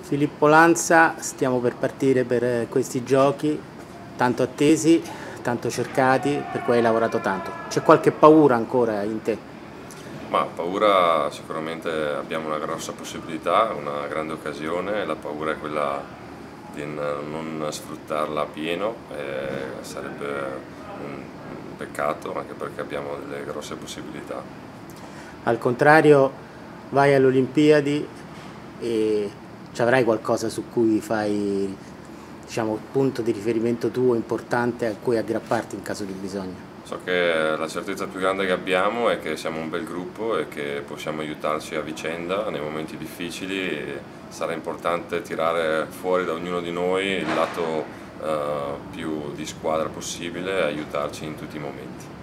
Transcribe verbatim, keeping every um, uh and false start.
Filippo Lanza, stiamo per partire per questi giochi tanto attesi, tanto cercati, per cui hai lavorato tanto. C'è qualche paura ancora in te? Ma paura sicuramente abbiamo una grossa possibilità, una grande occasione, la paura è quella di non sfruttarla a pieno, e sarebbe un peccato anche perché abbiamo delle grosse possibilità. Al contrario, vai alle Olimpiadi e ci avrai qualcosa su cui fai, diciamo, punto di riferimento tuo importante a cui aggrapparti in caso di bisogno. So che la certezza più grande che abbiamo è che siamo un bel gruppo e che possiamo aiutarci a vicenda nei momenti difficili e sarà importante tirare fuori da ognuno di noi il lato eh, più di squadra possibile e aiutarci in tutti i momenti.